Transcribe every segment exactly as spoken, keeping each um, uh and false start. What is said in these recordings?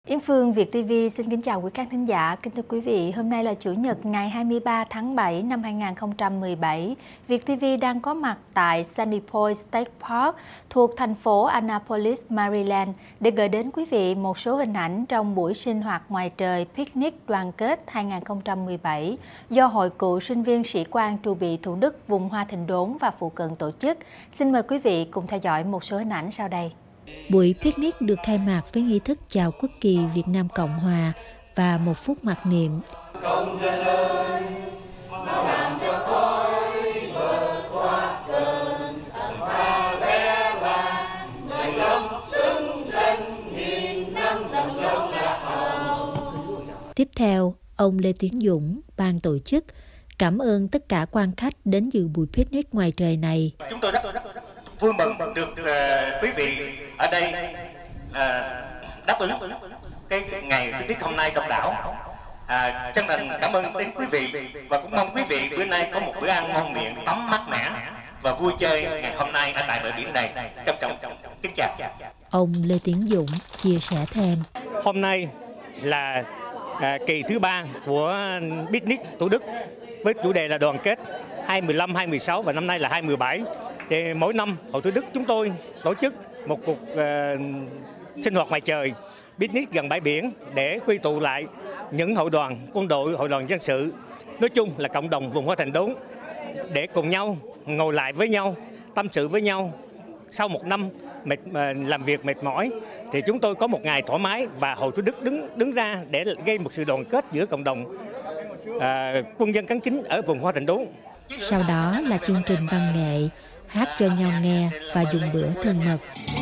Yến Phương, Việt ti vi xin kính chào quý khán thính giả. Kính thưa quý vị, hôm nay là Chủ nhật ngày hai mươi ba tháng bảy năm hai nghìn không trăm mười bảy. Việt ti vi đang có mặt tại Sandy Point State Park thuộc thành phố Annapolis, Maryland để gửi đến quý vị một số hình ảnh trong buổi sinh hoạt ngoài trời picnic đoàn kết hai nghìn không trăm mười bảy do Hội cựu sinh viên sĩ quan Trù Bị Thủ Đức, vùng Hoa Thịnh Đốn và phụ cận tổ chức. Xin mời quý vị cùng theo dõi một số hình ảnh sau đây. Buổi picnic được khai mạc với nghi thức chào quốc kỳ Việt Nam Cộng Hòa và một phút mặc niệm. Công dân ơi, mau làm cho khói vượt qua cơn thầm tha bé bàng, người sống xứng danh nghìn năm dòng sông lạc hậu. Tiếp theo, ông Lê Tiến Dũng, ban tổ chức, cảm ơn tất cả quan khách đến dự buổi picnic ngoài trời này. Chúng tôi rất, rất, rất vui mừng được uh, quý vị ở đây uh, đáp ứng cái, cái ngày picnic hôm nay trong đảo. À, chân thành cảm ơn đến quý vị và cũng mong quý vị bữa nay có một bữa ăn ngon miệng, tắm mát mẻ và vui chơi ngày hôm nay ở tại bờ biển này. Trân trọng kính chào. Ông Lê Tiến Dũng chia sẻ thêm. Hôm nay là à, kỳ thứ ba của picnic Thủ Đức với chủ đề là đoàn kết hai mười lăm, hai mười sáu và năm nay là hai mười bảy. Thì mỗi năm Hội Thủ Đức chúng tôi tổ chức một cuộc uh, sinh hoạt ngoài trời picnic gần bãi biển để quy tụ lại những hội đoàn quân đội, hội đoàn dân sự, nói chung là cộng đồng vùng Hoa Thịnh Đốn để cùng nhau ngồi lại với nhau, tâm sự với nhau. Sau một năm mệt, uh, làm việc mệt mỏi thì chúng tôi có một ngày thoải mái và Hội Thủ Đức đứng đứng ra để gây một sự đoàn kết giữa cộng đồng uh, quân dân cán chính ở vùng Hoa Thịnh Đốn. Sau đó là chương trình văn nghệ, hát cho nhau nghe và dùng bữa thân mật.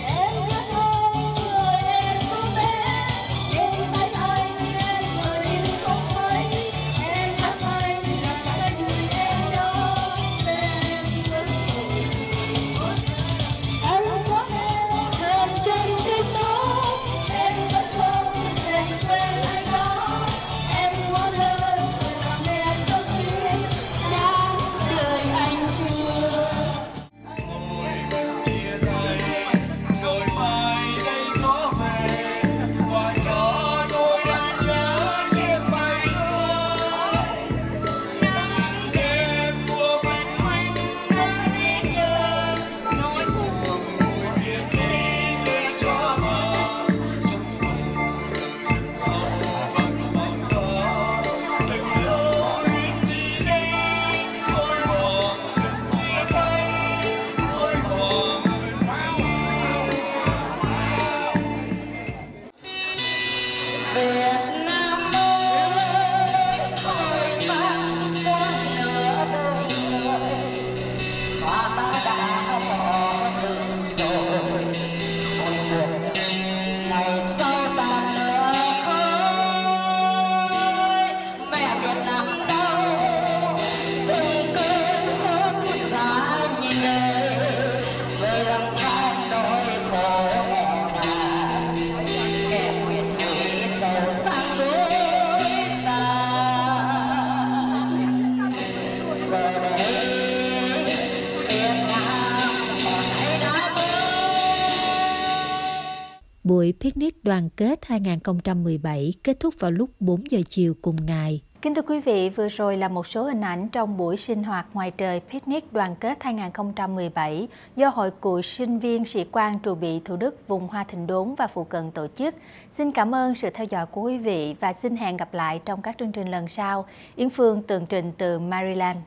Buổi picnic đoàn kết hai nghìn không trăm mười bảy kết thúc vào lúc bốn giờ chiều cùng ngày. Kính thưa quý vị, vừa rồi là một số hình ảnh trong buổi sinh hoạt ngoài trời picnic đoàn kết hai nghìn không trăm mười bảy do Hội cựu sinh viên sĩ quan Trù Bị Thủ Đức, vùng Hoa Thịnh Đốn và phụ cận tổ chức. Xin cảm ơn sự theo dõi của quý vị và xin hẹn gặp lại trong các chương trình lần sau. Yến Phương tường trình từ Maryland.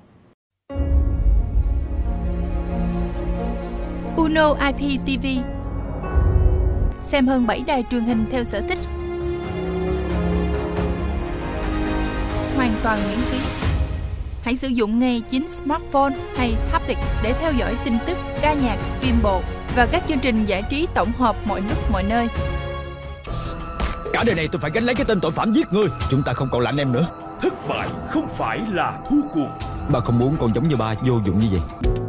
Uno i pê ti vi. Xem hơn bảy đài truyền hình theo sở thích. Hoàn toàn miễn phí. Hãy sử dụng ngay chính smartphone hay tablet để theo dõi tin tức, ca nhạc, phim bộ và các chương trình giải trí tổng hợp mọi lúc mọi nơi. Cả đời này tôi phải gánh lấy cái tên tội phạm giết người. Chúng ta không còn là anh em nữa. Thất bại không phải là thua cuộc. Ba không muốn con giống như ba vô dụng như vậy.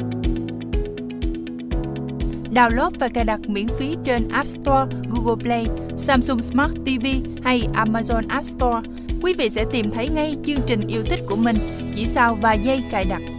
Download và cài đặt miễn phí trên App Store, Google Play, Samsung Smart ti vi hay Amazon App Store. Quý vị sẽ tìm thấy ngay chương trình yêu thích của mình chỉ sau vài giây cài đặt.